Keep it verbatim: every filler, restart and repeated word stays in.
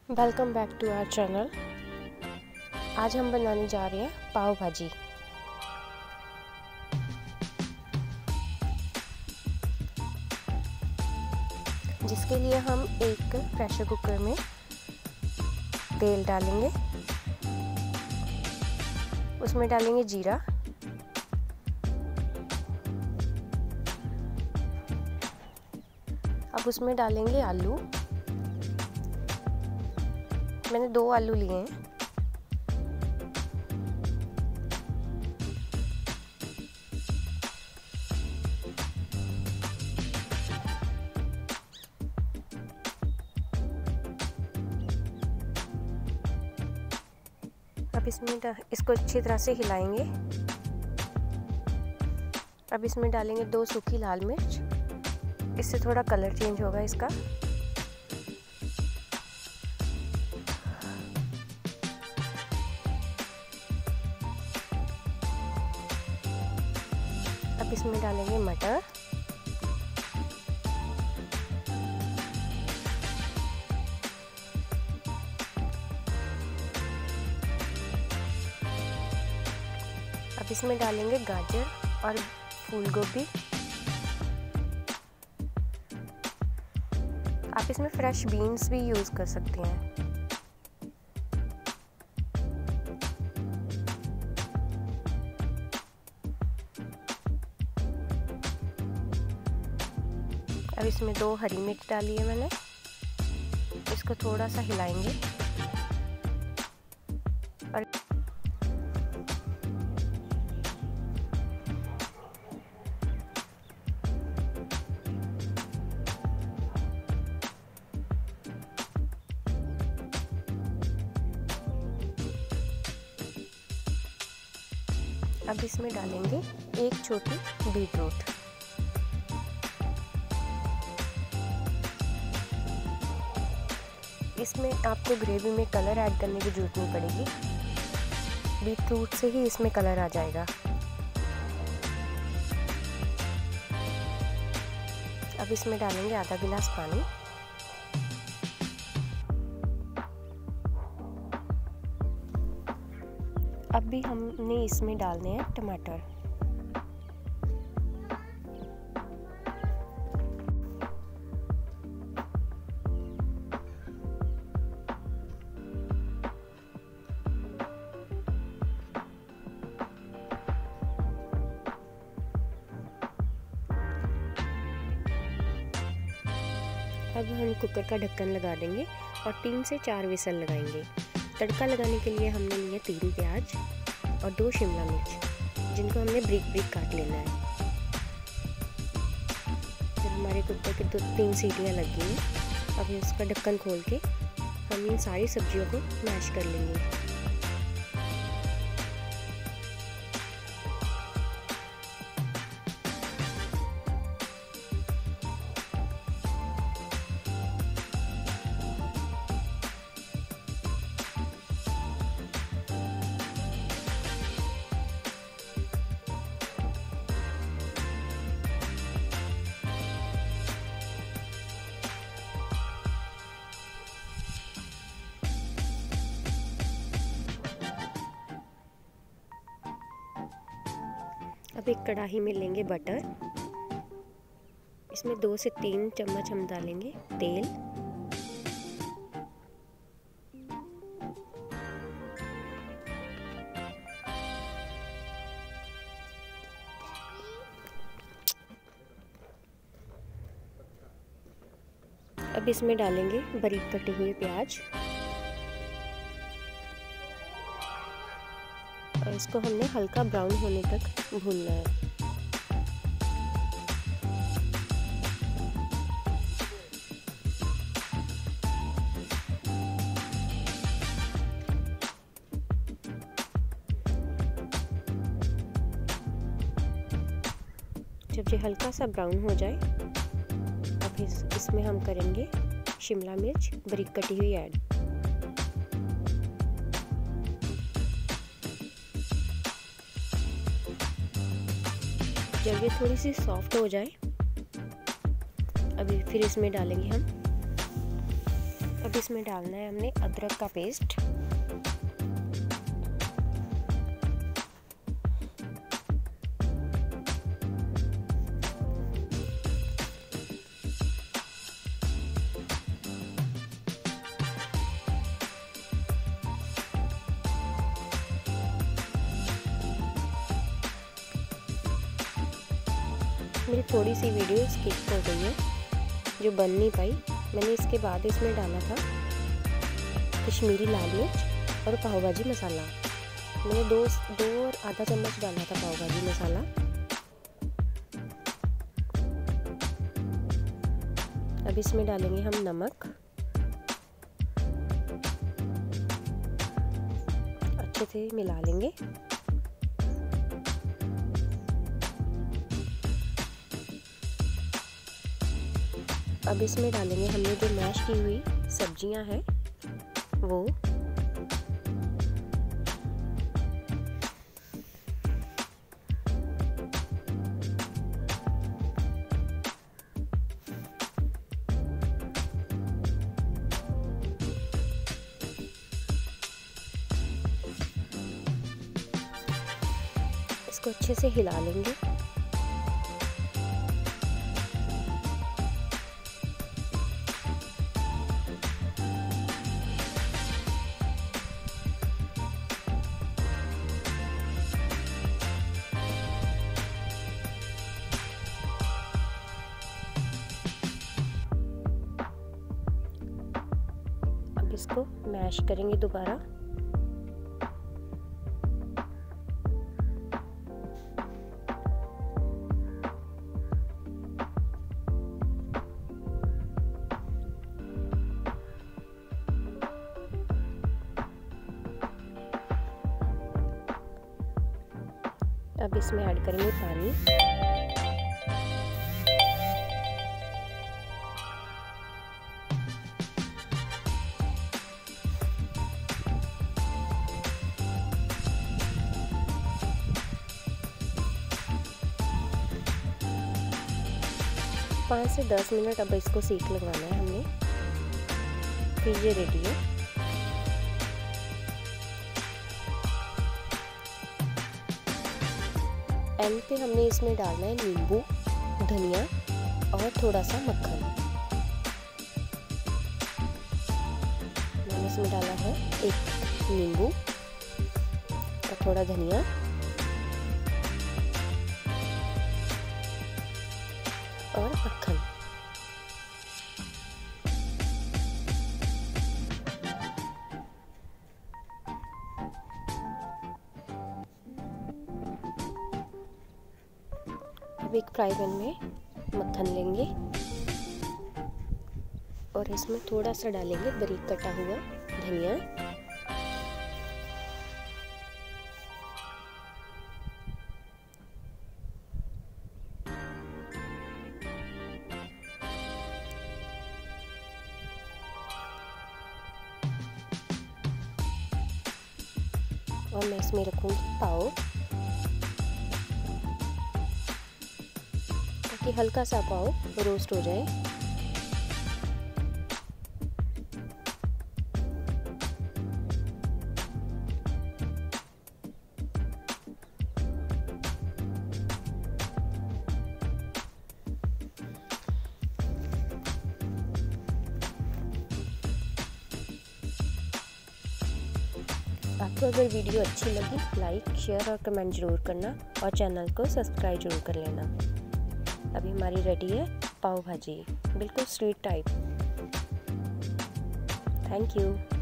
Welcome back to our channel. आज हम बनाने जा रहे हैं पाव भाजी। जिसके लिए हम एक प्रेशर कुकर में तेल डालेंगे, उसमें डालेंगे जीरा, अब उसमें डालेंगे आलू। मैंने दो आलू लिए हैं। अब इसमें इसको अच्छी तरह से हिलाएंगे। अब इसमें डालेंगे दो सूखी लाल मिर्च, इससे थोड़ा कलर चेंज होगा इसका। अब इसमें डालेंगे मटर, अब इसमें डालेंगे गाजर और फूल गोभी। आप इसमें फ्रेश बीन्स भी यूज़ कर सकते हैं। अब इसमें दो हरी मिर्च डाली है मैंने, इसको थोड़ा सा हिलाएंगे और अब इसमें डालेंगे एक छोटी बीटरूट। इसमें आपको ग्रेवी में कलर ऐड करने की जरूरत नहीं पड़ेगी, बीटरूट से ही इसमें कलर आ जाएगा। अब इसमें डालेंगे आधा गिलास पानी। अब भी हमने इसमें डालने हैं टमाटर। अब हम कुकर का ढक्कन लगा देंगे और तीन से चार विसल लगाएंगे। तड़का लगाने के लिए हमने लिए तीन प्याज और दो शिमला मिर्च, जिनको हमने ब्रिक ब्रिक काट लेना है। जब हमारे कुकर के दो तीन सीटियाँ लग गई हैं, अब इसका ढक्कन खोल के हम इन सारी सब्जियों को मैश कर लेंगे। अब एक कढ़ाई में लेंगे बटर, इसमें दो से तीन चम्मच हम डालेंगे तेल। अब इसमें डालेंगे बारीक कटे हुए प्याज और इसको हमने हल्का ब्राउन होने तक भूनना है। जब ये हल्का सा ब्राउन हो जाए, अब इस इसमें हम करेंगे शिमला मिर्च बारीक कटी हुई ऐड। जब ये थोड़ी सी सॉफ्ट हो जाए, अभी फिर इसमें डालेंगे हम अब अब इसमें डालना है हमने अदरक का पेस्ट, मेरी थोड़ी सी वीडियो स्किप हो गई है जो बन नहीं पाई। मैंने इसके बाद इसमें डाला था कश्मीरी लाल मिर्च और पाव भाजी मसाला। मैंने दो दो और आधा चम्मच डाला था पाव भाजी मसाला। अब इसमें डालेंगे हम नमक, अच्छे से मिला लेंगे। अब इसमें डालेंगे हमने जो मैश की हुई सब्जियां हैं वो, इसको अच्छे से हिला लेंगे। इसको मैश करेंगे दोबारा। अब इसमें ऐड करेंगे पानी। पाँच से दस मिनट अब इसको सीख लगवाना है हमने, फिर ये रेडी है। एंड पे हमने इसमें डालना है नींबू, धनिया और थोड़ा सा मक्खन। मैंने इसमें डाला है एक नींबू और थोड़ा धनिया और मक्खन। अब एक फ्राई पैन में मक्खन लेंगे और इसमें थोड़ा सा डालेंगे बारीक कटा हुआ धनिया, और मैं इसमें रखूँगी पाव, ताकि हल्का सा पाव रोस्ट हो जाए। आपको अगर वीडियो अच्छी लगी लाइक शेयर और कमेंट ज़रूर करना और चैनल को सब्सक्राइब ज़रूर कर लेना। अभी हमारी रेडी है पाव भाजी, बिल्कुल स्वीट टाइप। Thank you.